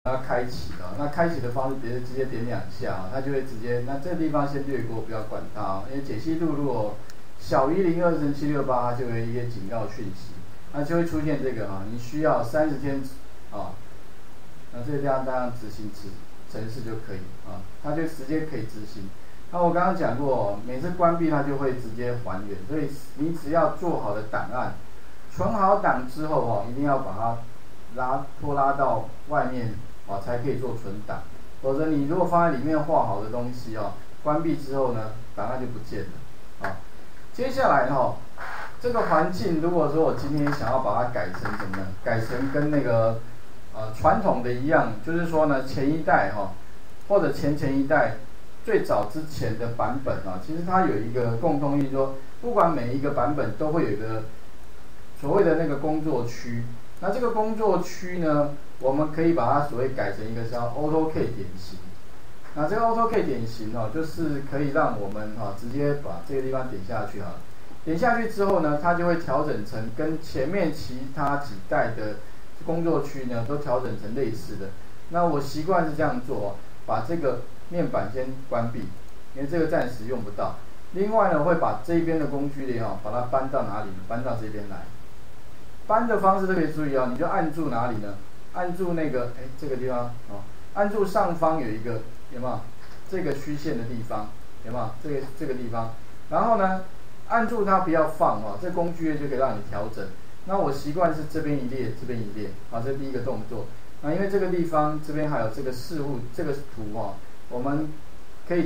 要开启啊，那开启的方式直接点2下啊，它就会直接，那这个地方先略过，不要管它啊，因为解析度如果小于0.2乘768，它就会一些警告讯息，那就会出现这个啊，你需要30天啊，那这个地方当然执行程式就可以啊，它就直接可以执行。那我刚刚讲过，每次关闭它就会直接还原，所以你只要做好的档案，存好档之后哦，一定要把它拖拉到外面啊，才可以做存档。否则你如果放在里面画好的东西哦，关闭之后呢，档案就不见了啊。接下来哈，这个环境如果说我今天想要把它改成什么呢？改成跟那个传统的一样，就是说呢，前一代哈，或者前一代最早之前的版本啊，其实它有一个共通性，说不管每一个版本都会有一个所谓的那个工作区。那这个工作区呢，我们可以把它所谓改成一个叫 AutoK 典型。那这个 AutoK 典型哦，就是可以让我们直接把这个地方点下去哈。点下去之后呢，它就会调整成跟前面其他几代的工作区呢都调整成类似的。那我习惯是这样做，把这个面板先关闭，因为这个暂时用不到。另外呢，会把这边的工具列把它搬到哪里呢？搬到这边来。搬的方式特别注意你就按住哪里呢？按住那个这个地方按住上方有一个有没有这个虚线的地方？有没有这个地方？然后呢，按住它不要放这工具页就可以让你调整。那我习惯是这边一列，这边一列这是第一个动作。那因为这个地方这边还有这个事物这个图我们